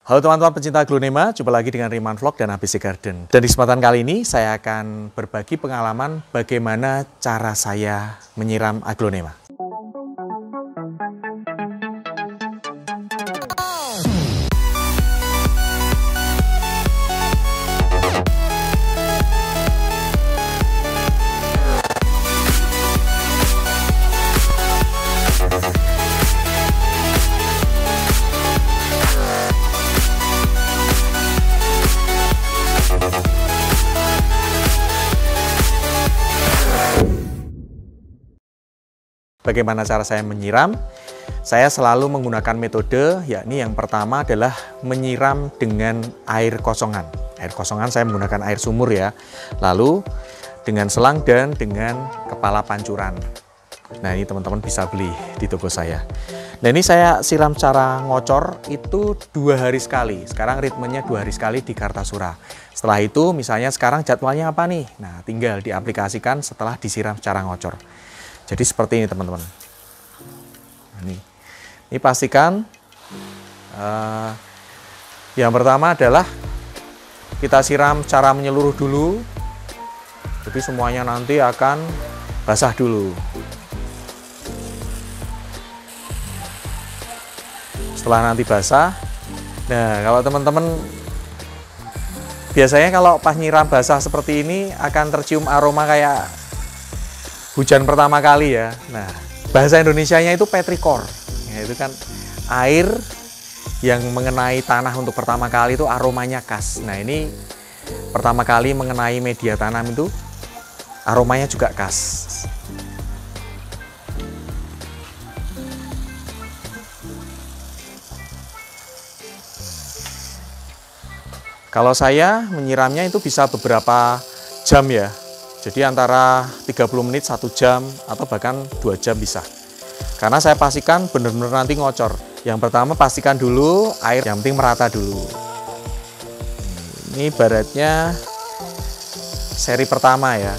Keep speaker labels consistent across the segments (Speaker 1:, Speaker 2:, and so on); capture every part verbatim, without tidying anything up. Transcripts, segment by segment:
Speaker 1: Halo teman-teman pecinta aglonema, jumpa lagi dengan Riman Vlog dan A B C Garden. Dan di kesempatan kali ini saya akan berbagi pengalaman bagaimana cara saya menyiram aglonema. Bagaimana cara saya menyiram? Saya selalu menggunakan metode, yakni yang pertama adalah menyiram dengan air kosongan. Air kosongan saya menggunakan air sumur ya. Lalu dengan selang dan dengan kepala pancuran. Nah ini teman-teman bisa beli di toko saya. Nah ini saya siram cara ngocor itu dua hari sekali. Sekarang ritmenya dua hari sekali di Kartasura. Setelah itu misalnya sekarang jadwalnya apa nih? Nah tinggal diaplikasikan setelah disiram secara ngocor. Jadi seperti ini teman-teman. Ini, ini pastikan uh, yang pertama adalah kita siram secara menyeluruh dulu. Jadi semuanya nanti akan basah dulu. Setelah nanti basah, nah kalau teman-teman biasanya kalau pas nyiram basah seperti ini akan tercium aroma kayak hujan pertama kali ya. Nah, bahasa Indonesianya itu petrikor. Ya, itu kan air yang mengenai tanah untuk pertama kali itu aromanya khas. Nah, ini pertama kali mengenai media tanam itu aromanya juga khas. Kalau saya menyiramnya itu bisa beberapa jam ya. Jadi antara tiga puluh menit, satu jam, atau bahkan dua jam bisa. Karena saya pastikan benar-benar nanti ngocor. Yang pertama pastikan dulu air yang penting merata dulu. Ini ibaratnya seri pertama ya.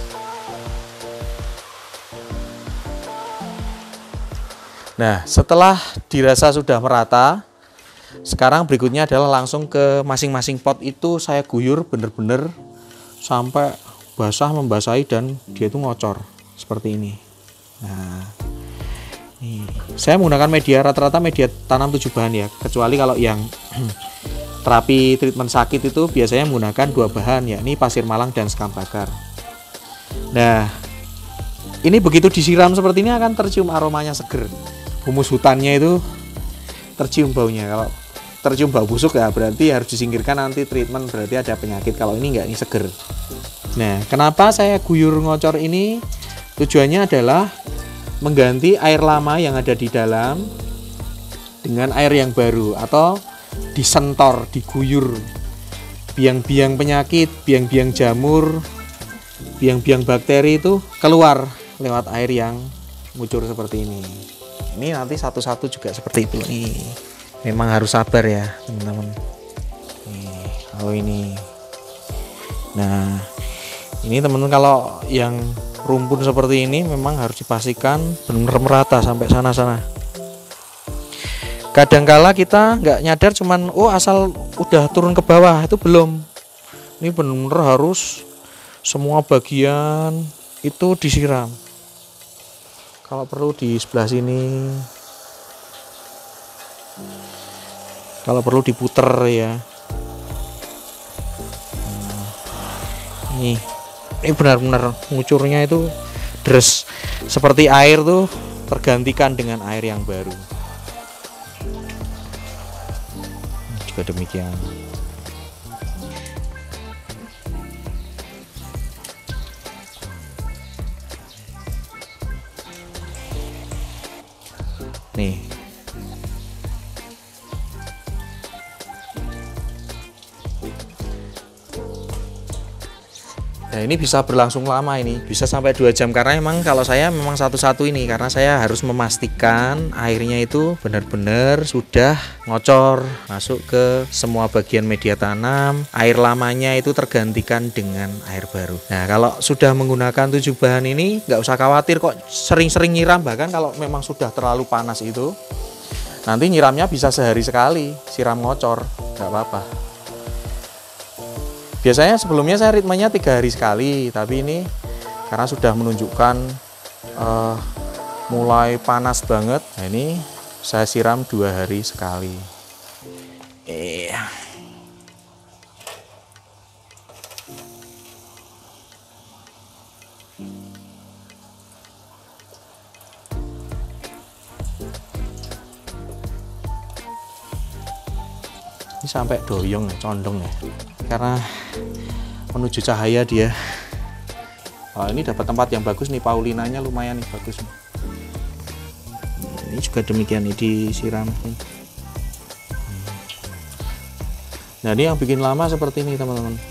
Speaker 1: Nah setelah dirasa sudah merata, sekarang berikutnya adalah langsung ke masing-masing pot itu saya guyur benar-benar sampai basah membasahi dan dia itu ngocor seperti ini. Nah, ini. Saya menggunakan media rata-rata media tanam tujuh bahan ya, kecuali kalau yang terapi treatment sakit itu biasanya menggunakan dua bahan, yakni pasir malang dan sekam bakar. Nah, ini begitu disiram seperti ini akan tercium aromanya seger. Humus hutannya itu tercium baunya. Kalau tercium bau busuk ya berarti harus disingkirkan, nanti treatment berarti ada penyakit. Kalau ini enggak, ini seger. Nah, kenapa saya guyur ngocor ini? Tujuannya adalah mengganti air lama yang ada di dalam dengan air yang baru, atau disentor, diguyur. Biang-biang penyakit, biang-biang jamur, biang-biang bakteri itu keluar lewat air yang ngucur seperti ini. Ini nanti satu-satu juga seperti itu. Nih, memang harus sabar ya, teman-teman. Nih, kalau ini. Nah, ini teman-teman kalau yang rumpun seperti ini memang harus dipastikan benar-benar merata sampai sana-sana. Kadangkala kita nggak nyadar, cuman oh asal udah turun ke bawah, itu belum. Ini benar-benar harus semua bagian itu disiram. Kalau perlu di sebelah sini, kalau perlu diputer ya. Nah, ini. Ini benar-benar ngucurnya itu deres seperti air tuh tergantikan dengan air yang baru. Juga demikian. Nih. Nah ini bisa berlangsung lama, ini bisa sampai dua jam karena memang kalau saya memang satu-satu ini karena saya harus memastikan airnya itu benar-benar sudah ngocor masuk ke semua bagian media tanam, air lamanya itu tergantikan dengan air baru. Nah kalau sudah menggunakan tujuh bahan ini nggak usah khawatir kok sering-sering nyiram, bahkan kalau memang sudah terlalu panas itu Nanti nyiramnya bisa sehari sekali, siram ngocor, nggak apa-apa. Biasanya sebelumnya saya ritmenya tiga hari sekali, tapi ini karena sudah menunjukkan uh, mulai panas banget, nah ini saya siram dua hari sekali. Eh. Ini sampai doyong ya, condong ya, karena menuju cahaya dia. Oh, ini dapat tempat yang bagus nih, paulinanya lumayan nih, bagus nih. Ini juga demikian, ini disiram. Nah ini yang bikin lama seperti ini teman-teman.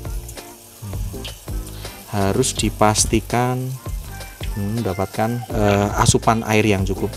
Speaker 1: Harus dipastikan mendapatkan uh, asupan air yang cukup.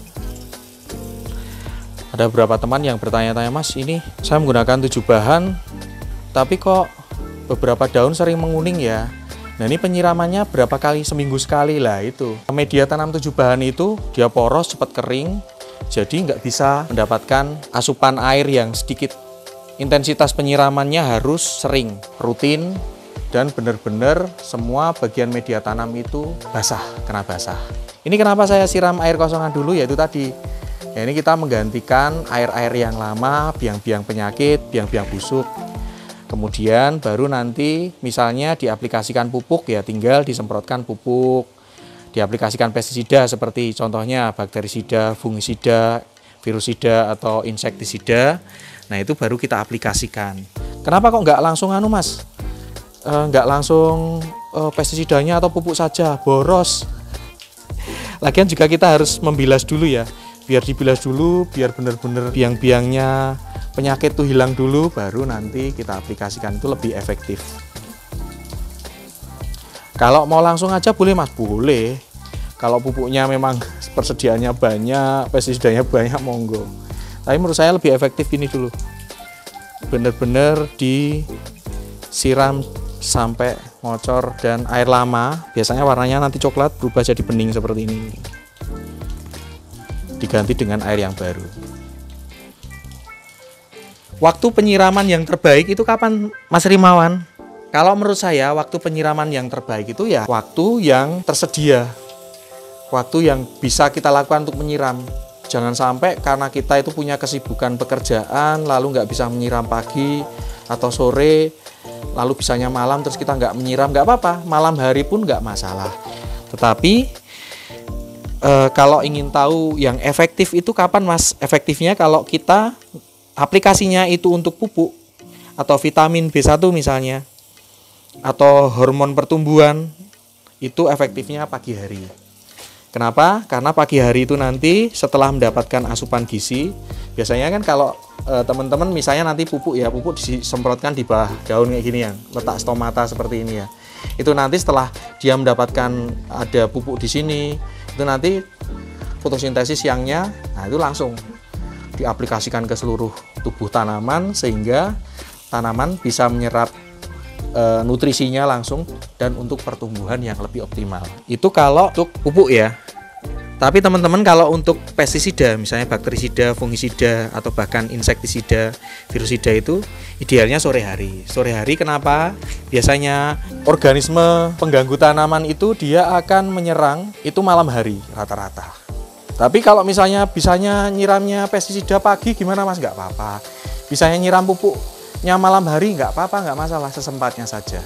Speaker 1: Ada beberapa teman yang bertanya-tanya, Mas, ini saya menggunakan tujuh bahan, tapi kok beberapa daun sering menguning ya. Nah ini penyiramannya berapa kali? Seminggu sekali lah itu. Media tanam tujuh bahan itu dia poros, cepat kering, jadi nggak bisa mendapatkan asupan air yang sedikit. Intensitas penyiramannya harus sering, rutin, dan benar-benar semua bagian media tanam itu basah, kena basah. Ini kenapa saya siram air kosongan dulu, yaitu tadi. Ya, ini kita menggantikan air-air yang lama, biang-biang penyakit, biang-biang busuk. Kemudian baru nanti misalnya diaplikasikan pupuk, ya tinggal disemprotkan pupuk. Diaplikasikan pestisida seperti contohnya bakterisida, fungisida, virusida, atau insektisida. Nah itu baru kita aplikasikan. Kenapa kok nggak langsung anu mas? E, nggak langsung e, pestisidanya atau pupuk saja, boros. Lagian juga kita harus membilas dulu ya. Biar dibilas dulu, biar benar-benar biang-biangnya penyakit itu hilang dulu, baru nanti kita aplikasikan, itu lebih efektif. Kalau mau langsung aja boleh mas, boleh. Kalau pupuknya memang persediaannya banyak, pestisidanya banyak, monggo. Tapi menurut saya lebih efektif ini dulu. Benar-benar disiram sampai ngocor, dan air lama, biasanya warnanya nanti coklat berubah jadi bening seperti ini. Diganti dengan air yang baru. Waktu penyiraman yang terbaik itu kapan, Mas Rimawan? Kalau menurut saya waktu penyiraman yang terbaik itu ya waktu yang tersedia, waktu yang bisa kita lakukan untuk menyiram. Jangan sampai karena kita itu punya kesibukan pekerjaan lalu nggak bisa menyiram pagi atau sore, lalu bisanya malam terus kita nggak menyiram. Nggak apa-apa, malam hari pun nggak masalah. Tetapi E, kalau ingin tahu yang efektif itu kapan mas? Efektifnya kalau kita aplikasinya itu untuk pupuk atau vitamin B satu misalnya, atau hormon pertumbuhan, itu efektifnya pagi hari. Kenapa? Karena pagi hari itu nanti setelah mendapatkan asupan gizi, biasanya kan kalau e, teman-teman misalnya nanti pupuk ya, pupuk disemprotkan di bawah daun kayak gini ya, letak stomata seperti ini ya. Itu nanti setelah dia mendapatkan ada pupuk di sini, itu nanti fotosintesis siangnya, nah itu langsung diaplikasikan ke seluruh tubuh tanaman sehingga tanaman bisa menyerap e, nutrisinya langsung dan untuk pertumbuhan yang lebih optimal. Itu kalau untuk pupuk ya. Tapi teman-teman kalau untuk pestisida, misalnya bakterisida, fungisida, atau bahkan insektisida, virusida itu idealnya sore hari. Sore hari kenapa? Biasanya organisme pengganggu tanaman itu dia akan menyerang itu malam hari rata-rata. Tapi kalau misalnya bisanya nyiramnya pestisida pagi gimana mas? Nggak apa-apa. Bisanya nyiram pupuknya malam hari nggak apa-apa, nggak masalah, sesempatnya saja.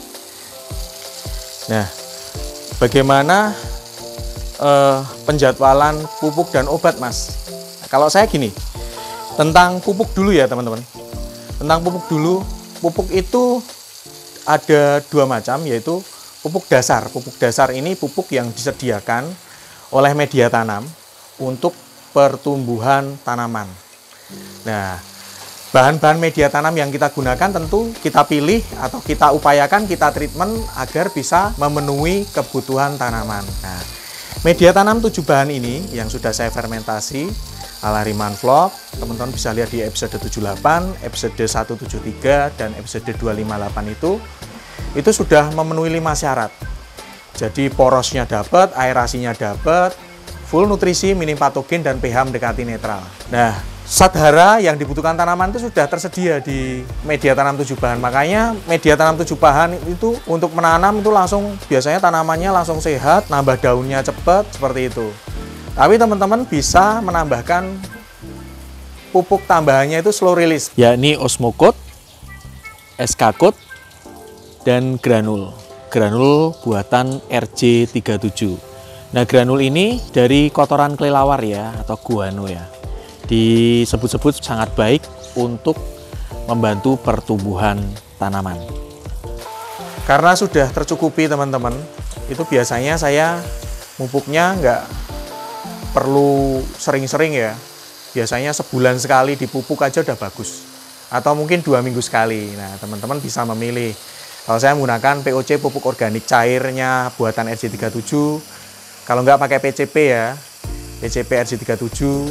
Speaker 1: Nah, bagaimana Uh, penjadwalan pupuk dan obat mas? Nah, kalau saya gini, tentang pupuk dulu ya teman-teman. Tentang pupuk dulu, pupuk itu ada dua macam, yaitu pupuk dasar. Pupuk dasar ini pupuk yang disediakan oleh media tanam untuk pertumbuhan tanaman. Nah, bahan-bahan media tanam yang kita gunakan tentu kita pilih atau kita upayakan, kita treatment agar bisa memenuhi kebutuhan tanaman. Nah, media tanam tujuh bahan ini yang sudah saya fermentasi ala Rimawan Vlog, teman-teman bisa lihat di episode tujuh puluh delapan, episode seratus tujuh puluh tiga, dan episode dua ratus lima puluh delapan itu, itu sudah memenuhi lima syarat. Jadi porosnya dapat, aerasinya dapat, full nutrisi, minim patogen, dan pH mendekati netral. Nah, Zat hara yang dibutuhkan tanaman itu sudah tersedia di media tanam tujuh bahan. Makanya media tanam tujuh bahan itu untuk menanam itu langsung, biasanya tanamannya langsung sehat, nambah daunnya cepat, seperti itu. Tapi teman-teman bisa menambahkan pupuk tambahannya itu slow release, yakni Osmocote, S K Cote, dan granul. Granul buatan R J tiga puluh tujuh. Nah, granul ini dari kotoran kelelawar ya, atau guano ya. Disebut-sebut sangat baik untuk membantu pertumbuhan tanaman. Karena sudah tercukupi teman-teman, itu biasanya saya pupuknya nggak perlu sering-sering ya. Biasanya sebulan sekali dipupuk aja udah bagus. Atau mungkin dua minggu sekali. Nah, teman-teman bisa memilih. Kalau saya menggunakan P O C, pupuk organik cairnya buatan R J tiga puluh tujuh. Kalau nggak pakai P C P ya, P C P R J tiga puluh tujuh.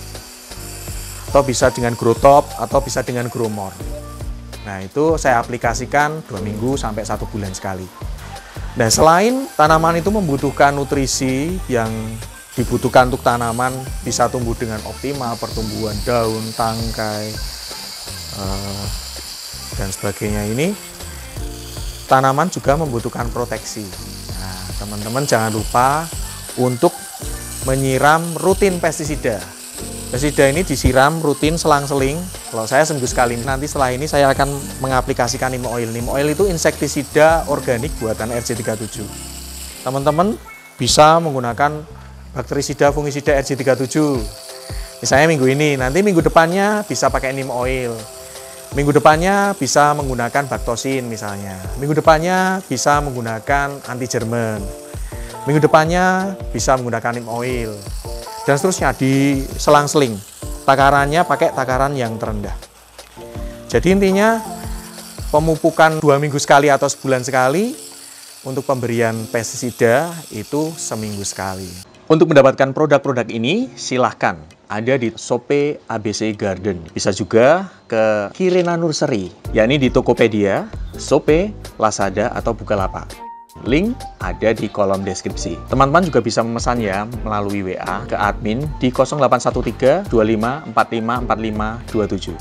Speaker 1: Atau bisa dengan Grow Top, atau bisa dengan Growmore. Nah, itu saya aplikasikan dua minggu sampai satu bulan sekali. Nah, selain tanaman itu membutuhkan nutrisi yang dibutuhkan untuk tanaman bisa tumbuh dengan optimal, pertumbuhan daun, tangkai, uh, dan sebagainya ini, tanaman juga membutuhkan proteksi. Nah, teman-teman jangan lupa untuk menyiram rutin pestisida. Pestisida ini disiram rutin selang-seling. Kalau saya seminggu sekali. Nanti setelah ini saya akan mengaplikasikan neem oil. Neem oil itu insektisida organik buatan R J tiga puluh tujuh. Teman-teman bisa menggunakan bakterisida, fungisida R J tiga puluh tujuh. Misalnya minggu ini, nanti minggu depannya bisa pakai neem oil. Minggu depannya bisa menggunakan baktosin misalnya. Minggu depannya bisa menggunakan anti Jerman. Minggu depannya bisa menggunakan neem oil. Dan seterusnya di selang-seling. Takarannya pakai takaran yang terendah. Jadi intinya pemupukan dua minggu sekali atau sebulan sekali. Untuk pemberian pestisida itu seminggu sekali. Untuk mendapatkan produk-produk ini silahkan ada di Shopee A B C Garden. Bisa juga ke Kirina Nursery, yakni di Tokopedia, Shopee, Lazada, atau Bukalapak. Link ada di kolom deskripsi. Teman-teman juga bisa memesan ya melalui W A ke admin di nol delapan satu tiga dua lima empat lima empat lima dua tujuh.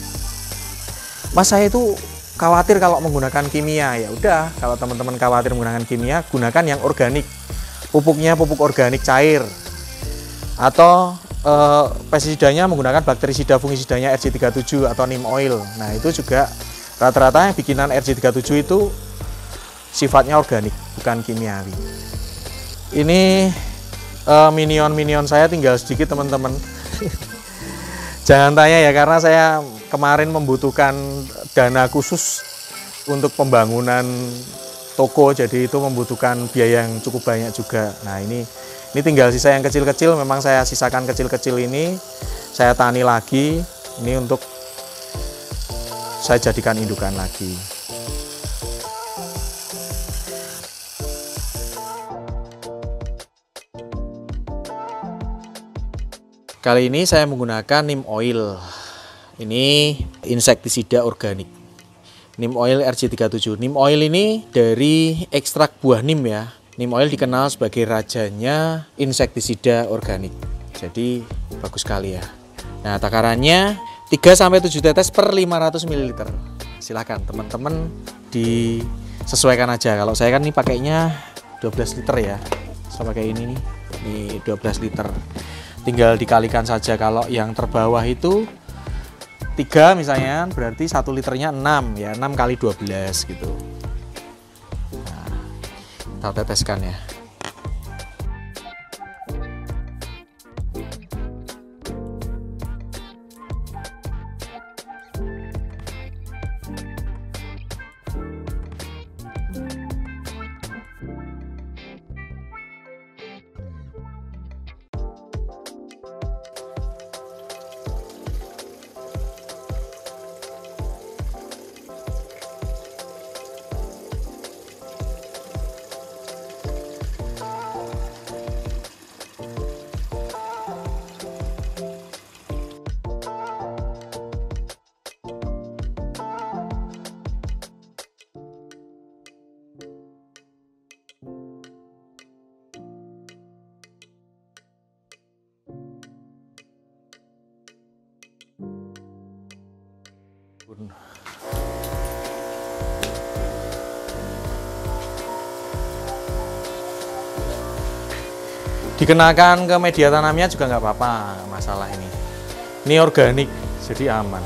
Speaker 1: Mas, saya itu khawatir kalau menggunakan kimia. Ya udah, kalau teman-teman khawatir menggunakan kimia, gunakan yang organik. Pupuknya pupuk organik cair. Atau e, pestisidanya menggunakan bakterisida fungisidanya R J tiga puluh tujuh atau neem oil. Nah, itu juga rata-rata yang bikinan R J tiga puluh tujuh itu sifatnya organik, bukan kimiawi. Ini uh, minion-minion saya tinggal sedikit teman-teman. Jangan tanya ya, karena saya kemarin membutuhkan dana khusus untuk pembangunan toko, jadi itu membutuhkan biaya yang cukup banyak juga. Nah, ini ini tinggal sisa yang kecil-kecil, memang saya sisakan kecil-kecil ini, saya tani lagi, ini untuk saya jadikan indukan lagi. Kali ini saya menggunakan neem oil. Ini insektisida organik. Neem oil R J tiga puluh tujuh. Neem oil ini dari ekstrak buah neem ya. Neem oil dikenal sebagai rajanya insektisida organik. Jadi bagus sekali ya. Nah, takarannya tiga sampai tujuh tetes per lima ratus mililiter. Silahkan teman-teman disesuaikan aja. Kalau saya kan ini pakainya dua belas liter ya. Saya pakai ini nih. Ini dua belas liter. Tinggal dikalikan saja. Kalau yang terbawah itu tiga misalnya, berarti satu liternya enam ya, enam kali dua belas gitu. Nah, kita teteskan ya. Dikenakan ke media tanamnya juga nggak apa-apa, masalah ini. Ini organik, jadi aman.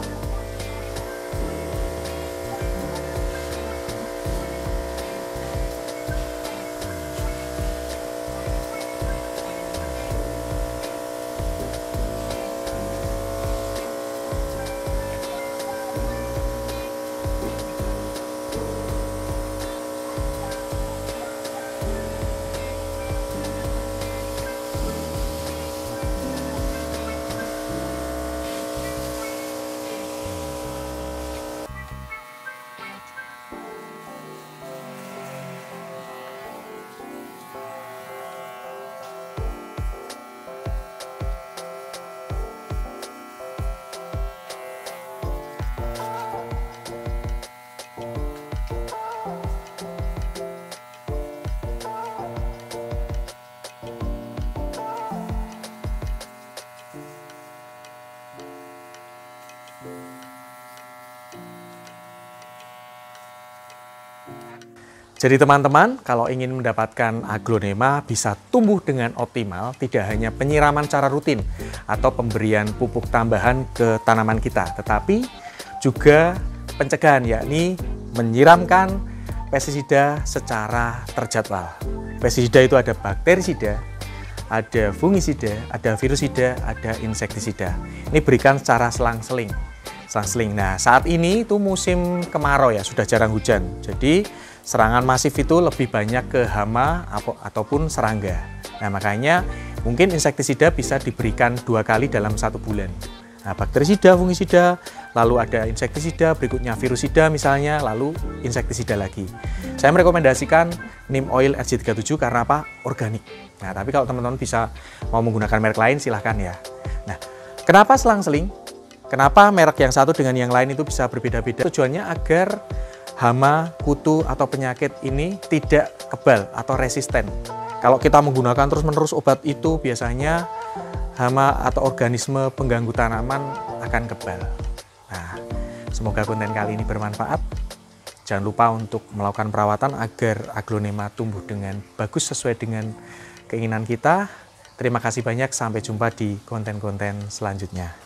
Speaker 1: Jadi teman-teman, kalau ingin mendapatkan aglonema bisa tumbuh dengan optimal, tidak hanya penyiraman secara rutin atau pemberian pupuk tambahan ke tanaman kita, tetapi juga pencegahan, yakni menyiramkan pestisida secara terjadwal. Pestisida itu ada bakterisida, ada fungisida, ada virusida, ada insektisida. Ini berikan secara selang-seling. Selang-seling. Nah, saat ini itu musim kemarau ya, sudah jarang hujan. Jadi serangan masif itu lebih banyak ke hama ataupun serangga. Nah, makanya mungkin insektisida bisa diberikan dua kali dalam satu bulan. Nah, bakterisida, fungisida, lalu ada insektisida, berikutnya virusida misalnya, lalu insektisida lagi. Saya merekomendasikan Neem Oil R J tiga puluh tujuh karena apa? Organik. Nah, tapi kalau teman-teman bisa mau menggunakan merek lain silahkan ya. Nah, kenapa selang-seling? Kenapa merek yang satu dengan yang lain itu bisa berbeda-beda? Tujuannya agar hama, kutu, atau penyakit ini tidak kebal atau resisten. Kalau kita menggunakan terus-menerus obat itu, biasanya hama atau organisme pengganggu tanaman akan kebal. Nah, semoga konten kali ini bermanfaat. Jangan lupa untuk melakukan perawatan agar aglonema tumbuh dengan bagus sesuai dengan keinginan kita. Terima kasih banyak, sampai jumpa di konten-konten selanjutnya.